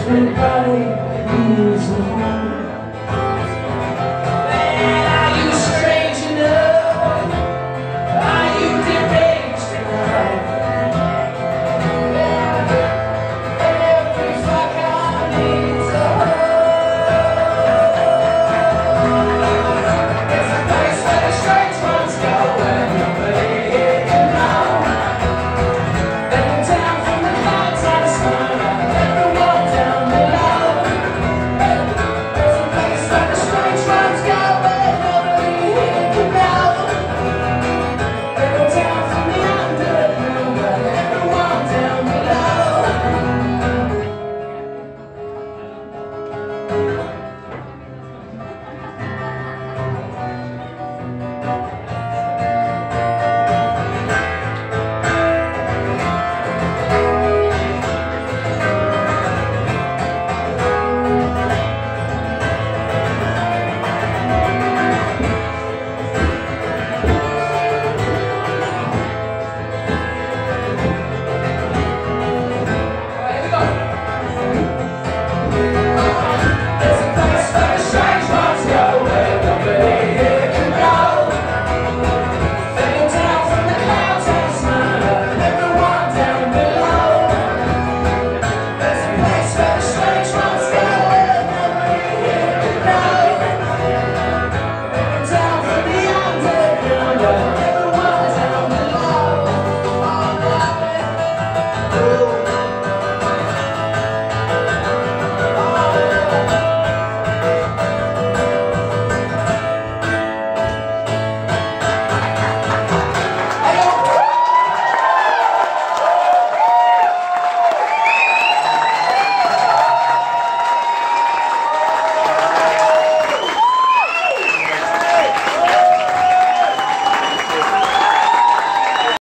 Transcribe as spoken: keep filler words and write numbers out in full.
everybody needs a home. Man, are you strange enough? Are you deranged enough? Every fucker needs a home. There's a place where the strange ones go where nobody here can know. They come down from the clouds out of smile at everyone down below. There's a place where the strange ones go where nobody here can know. They come down from the underground where everyone down below. There's a place where the strange ones go where nobody here can go. They come down from the clouds and smile at everyone down below. There's a place where the strange ones go where nobody here can go. They come down from the underground where everyone down below.